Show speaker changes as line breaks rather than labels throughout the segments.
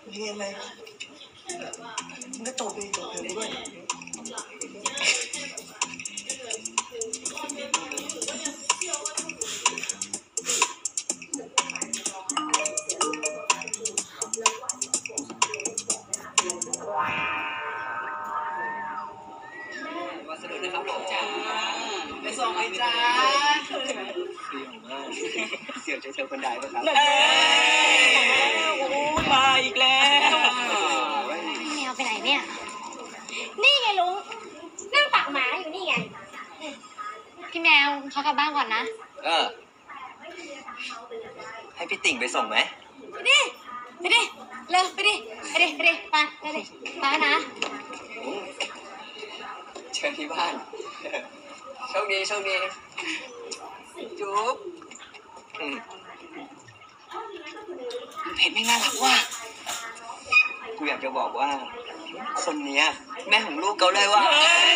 เรียนอะไรมึงก็จบเลยจบเลยด้วย
วัสดุนะครับผมจ้า
ไปส่งเลยจ้า
เสี่ยวใจเธอคนใดป่ะครับ
โอ้มาอีกแล้ว
แมวไปไหนเนี่ยนี่ไงลุงนั่งตักหมาอยู่นี่ไงพี่แมวเขากลับบ้านก่อนนะ
ให้พี่ติ่งไปส่งไหม
ไปดิเร็วไปดิไปไปนะ
เชิญที่บ้านโชคดีจุ๊บเพชรไม่น่ารักว่ะกูอยากจะบอกว่าคนเนี้ยแม่ของลูกเขาเลยว่ะ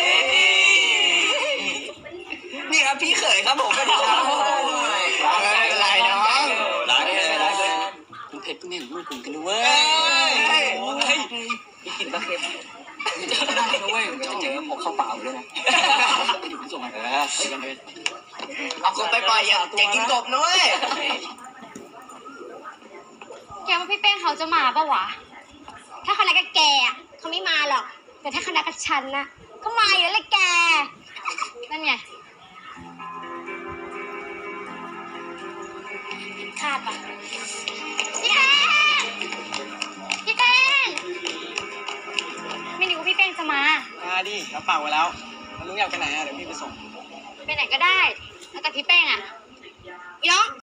นี่ครับพี่เขยครับผมเป็นครับอะไรเนาะรักเลยคุณเพชรก็แม่ของลูกผมกันด้วยพี่กินบ้างเพชรจะได้นะเว้ยจะเจอหมกข้าวเปล่าด้วยนะอยู่ที่ส่งมาเอากบไปปล่อยอย่ากินกบนะเว้ย
แกว่าพี่เป้งเขาจะมาปะวะถ้าเขานัดกับแกเขาไม่มาหรอกแต่ถ้าเขานัดกับฉันนะก็มาอยู่แล้วแหละแกนั่นไงคาดปะพี่เป้งไม่รู้ว่าพี่เป้งจะมา
ดิกระเป๋าไว้แล้วลุงอยากไปไหนเดี๋ยวพี่ไปส่ง
ไปไหนก็ได้แล้วกับพี่เป้งอีน้อง